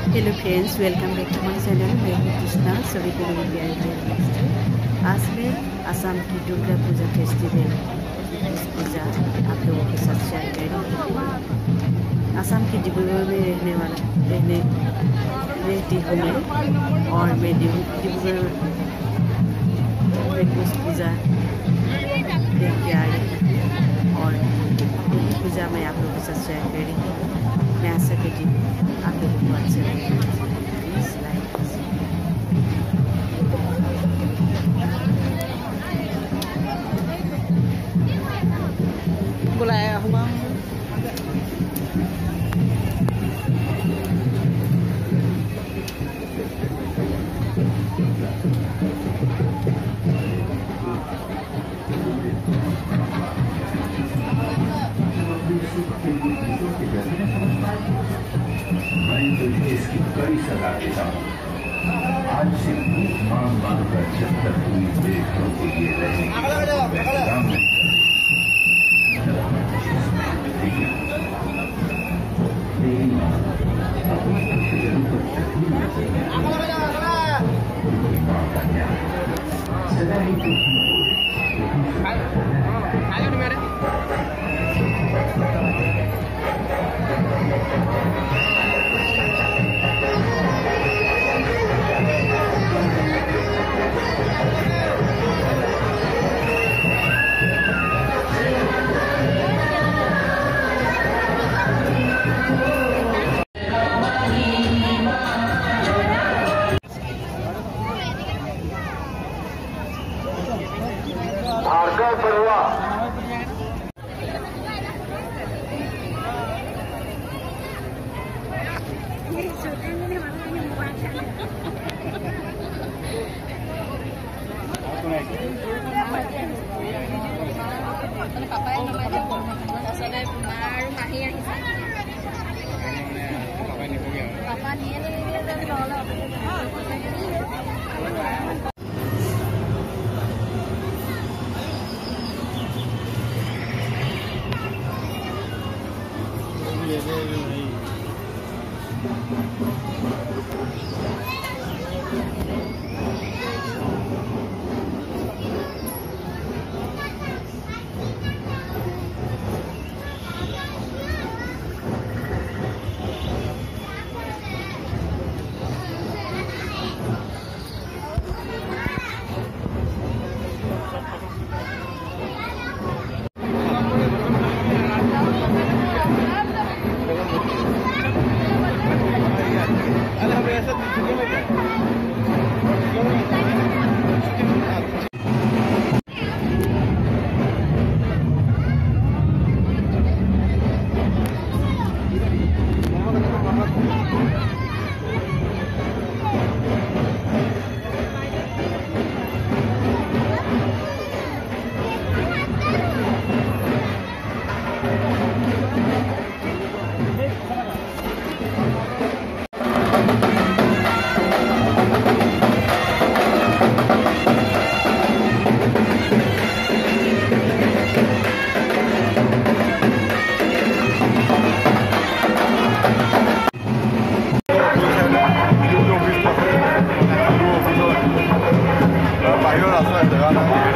Hello friends, welcome back to my channel. मैं हूँ कृष्णा। सभी को मेरी प्यारी प्यारी। आज मैं असम की दुर्गा पूजा फेस्टिवल पूजा आप लोगों के साथ शेयर करूँगी। असम की डिब्रूगढ़ में रहती हूँ मैं, और मैं डिब्रूगढ़ में कुछ पूजा देख के आ रही हूँ, और यही पूजा मैं आप लोगों के साथ शेयर करूँगी। मैं आशा करती हूँ आप लोगों को अच्छा लगेगा। प्लीज़ लाइक बुलाया हुआ मैं इसकी कड़ी सजा देता हूँ। आज से मान मानकर जब तक पूरी बेघरों के लिए रहेंगे। सदा ही 바이럴 왔어요, 제가.